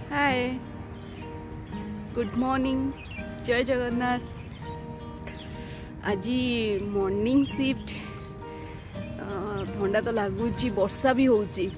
Hi good morning जय जगन्नाथ। आज morning shift ठंडा तो लगुच वर्षा भी होची।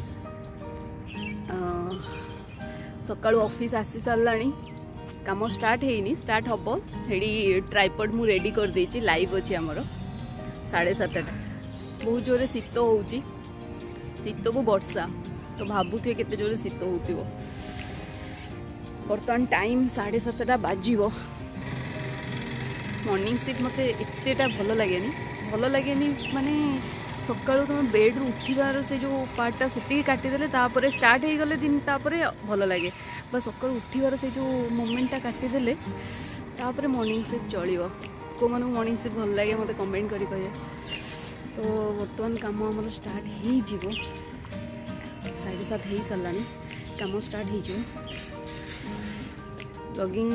सकाळु ऑफिस आसी साराणी काम स्टार्ट है स्टार्ट हम हेडी ट्राइपॉड मु रेडी कर देची। लाइव अच्छी आमर 7:30 बहुत जोरे शीत होची। शीत को वर्षा तो भावुथे केते जोरे शीत होतिबो। बर्तमान टाइम 7:30 बाजिबो। मॉर्निंग शिफ्ट मते एतेटा भल लगेनी माने सकाळु तुम बेड रु उठिबार से जो पार्टा से काटिदेले तापर स्टार्ट हो गले दिन तापर भल लगे। बस सकाळु उठिबार से जो मोमेंटा काटिदेले तापर मॉर्निंग शिफ्ट चलिबो। को मानु मॉर्निंग शिफ्ट भल लगे मते कमेंट करी कहे। तो बर्तमान काम हमर स्टार्ट हो जिवो। 7:30 हो सारानी काम स्टार्ट हो जिवो। ब्लॉगिंग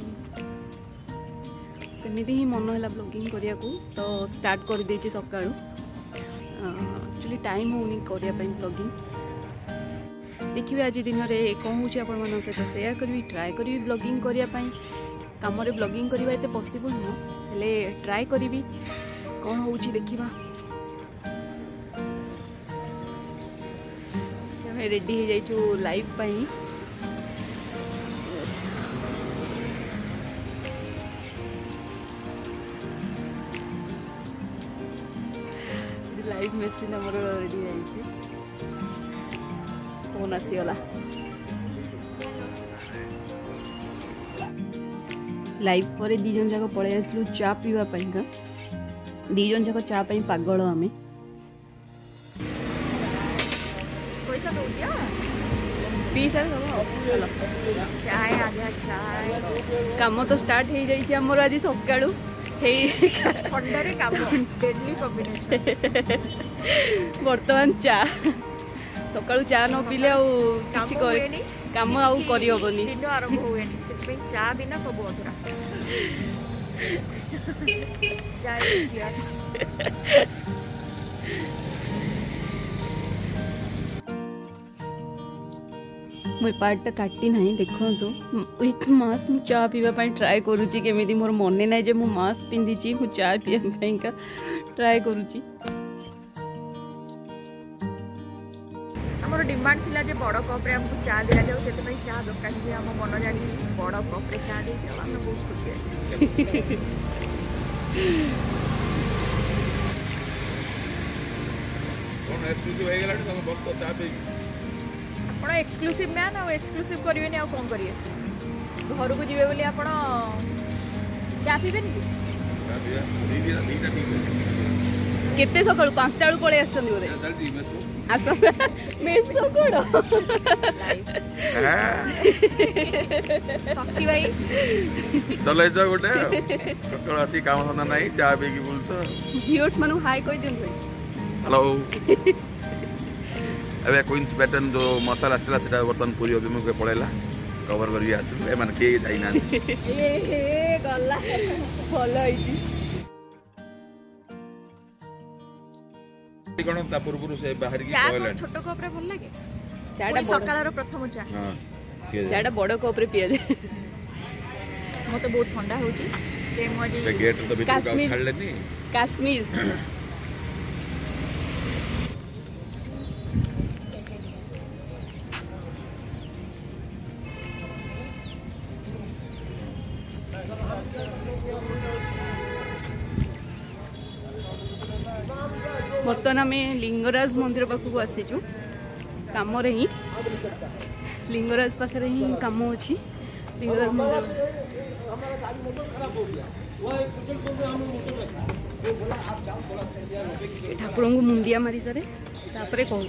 सेमिति ही मन है ब्लॉगिंग करिया को तो स्टार्ट कर देची सकाळु। एक्चुअली टाइम होनी करिया पई ब्लॉगिंग। देखिए आज दिन में कौन हो आपण सहित शेयर करी ट्राए करी ब्लॉगिंग करिया पई। काम रे ब्लॉगिंग करबा एते पॉसिबल न हेले ट्राए करी कौन होउची देखिबा। हमें रेडी हो जाइछु लाइव पई। लाइव मेसिन आमर रेडी जाइए। फोन आसीगला लाइव पर दीजन जाक पलि आसलु चा पीवाई का। दीजन जाक चा पाई पागल आमे। पैसा पी सार चाय आ गया चाय। काम तो स्टार्ट हो जाइए आमर आज सकाळु बर्तमान चा सकाळु चा न पीले काम आउ करी हबनी। दिन आरंभ होएनी चा बिना सब अधूरा। मुझे पार्टा काटी ना देखो विथ मास्क मु चा पीवा ट्राए करुची। केमिति मोर मन ना जे मु मास्क पिंधिची मु चा पीवा ट्राए करुची। हमर डिमांड थिला जे बड़ कप रे हमको चा दिया जाऊ सेते पई चा दुकान जे हम मन जानी बड़ कप रे चा दे जाऊ हम बहुत खुशी है। कोन एक्सक्लूसिव हे गेला तो बस तो चा पे आपण एक्सक्लूसिव मैन आ एक्सक्लूसिव करिवेनी आ कोन करिए। घर को जीवे बोली आपण चा पीबेन की चा पिया नीटा केते सकाळु 5टा बेलु पळे आछन बोले जल्दी मेसो आसो मेसो कोड सखी भाई चलै जा गोटे सकाळु आसी काम धंदा नाही चा पी की बोलतो। व्यूअर्स मानु हाय कोइ दिन भाई हेलो। अबे क्वींस पैटर्न जो मसाला आसला सेटा बर्तन पूरी अभिमुख पड़ेला कवर करी आसलु। ए माने के जाई ना ए गल्ला भलो होई कोन ता पूर्व से बाहर की कोइला छोटो कप रे भल लागे। चाटा सकाळर प्रथम चा हां चाटा बड़ कप रे पिया दे। मते बहुत ठंडा होची ते मोजी गेट तो भीतर का छाड़ लेनी कश्मीर बर्तमान आम लिंगराज मंदिर पाखक आसीचु काम रे ही। लिंगराज पाखे ही काम अच्छी। लिंगराज मंदिर ठाकुर को मुंडिया मारी सारे तापरे कहूँ।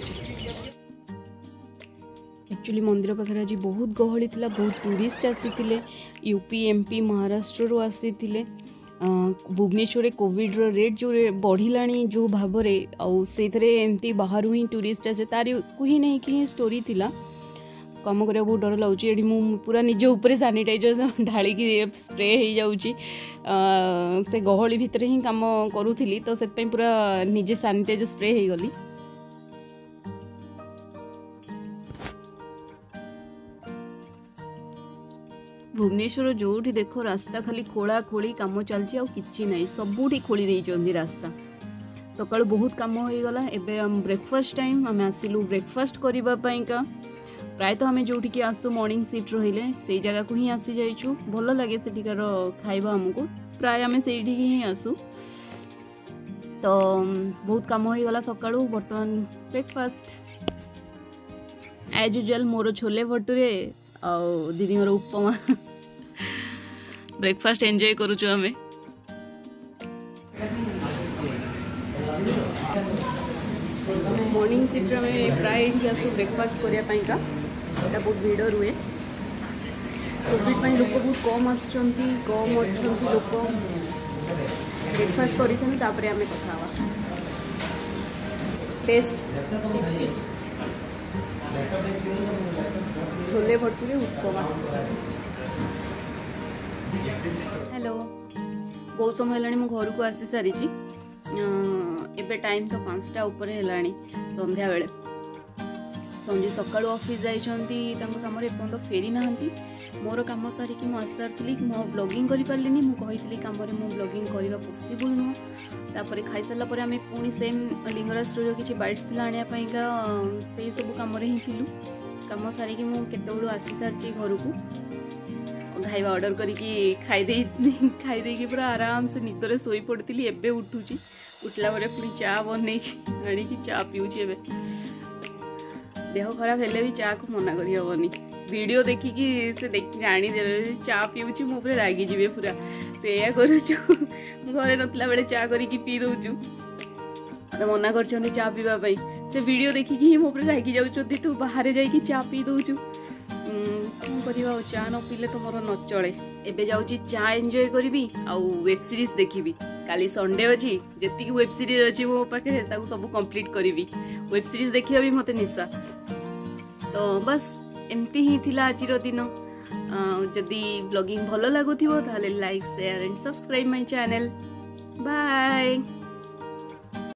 एक्चुअली मंदिर पाखे आज बहुत गहली थिला। बहुत टूरिस्ट आसी यूपी एमपी महाराष्ट्र रू आसी भुवनेश्वर कोविड रेट जो बढ़ला जो भाव से बाहर ही टूरिस्ट आसे तारी को ही नहीं कि स्टोरी थिला। काम करा बहुत डर लगे। ये पूरा निज ऊपर सानिटाइजर ढाली स्प्रे हो जाऊँगी से गहली भितर ही काम करूली तो से पूरा निजे सानिटाइजर स्प्रे हो गली। भुवनेश्वर जोठी देखो रास्ता खाली खोला खोली काम चलती किछि नहीं सबुठी खोली देइचंदी रास्ता सकाळु बहुत काम हो गला एबे हम ब्रेकफास्ट टाइम आम आसिलु ब्रेकफास्ट करबा पई का प्राय तो आम जोठी की आसु मॉर्निंग सीट रहिले से जगह को ही आसी जाइछु भलो लागे सेठिकार खाइबा हमको प्राय आम सेठी ही आसु तो बहुत काम हो गला सकाळु बर्तमान ब्रेकफास्ट एज यूजुअल मोर छोले भटूरे आ दीदी मोर उपमा ब्रेकफास्ट एंजॉय करूछु हमें मॉर्निंग सीट में प्राय आसु ब्रेकफास्ट करने का यहाँ बहुत भिड़ रुए कोविड पर लोक बहुत कम आसुँच कम अच्छा लोक ब्रेकफास्ट कर आम कथा टेस्ट छोले भटूरे उपमा हेलो बहुत समय है मो घर को आसी सारी एबे टाइम तो 5टा ऊपर है संध्या बेले संजय सकाळु ऑफिस जाइछंती तांको काम रे पन फेरी नाहंती मोर काम सारी कि आसी सारी मो ब्लॉगिंग करि पारलिनी मु कहितली काम रे मो ब्लॉगिंग करबा पॉसिबल न तापर खाई सारा पर आम पुणी सेम लिंगराज स्टोर किसी बाइट्स थिला आनिया पईका से सब काम रे ही थिलु काम सारी कि मु केतेबेलु आसी सारची घर को खाइबा ऑर्डर करके खाई दे पूरा आराम से निदरे सोई पड़ती एबे उठुची उठला बरे पुणी चा बनै आनी चा पिउची एबे देह खराब हेले भी चा को मना करी हबनी वीडियो देखिकी से जानी दे चा पिउची मो ऊपर रागी जीवे पूरा सेया करूछु घरे नतला बेले चा करिकी पी दउछु तो मना करछन्ती चा पीवा पई से वीडियो देखिकी ही मो ऊपर रागी जाउछन्ती तू बाहर जाइकी चा पी दउछु कौन करवा चा न पीले तो मोर न चले एबे जाउची चा एंजॉय करबी आ वेब सीरीज देखिबी काली संडे अछि जेतिकी वेब सीरीज अछि मो पाखे ताकू सब कंप्लीट करबी वेब सीरीज देखिया भी मते निशा तो बस एमती ही थिला आजिर दिन जदि ब्लॉगिंग भलो लागुथिबो ताले like share and subscribe my channel bye.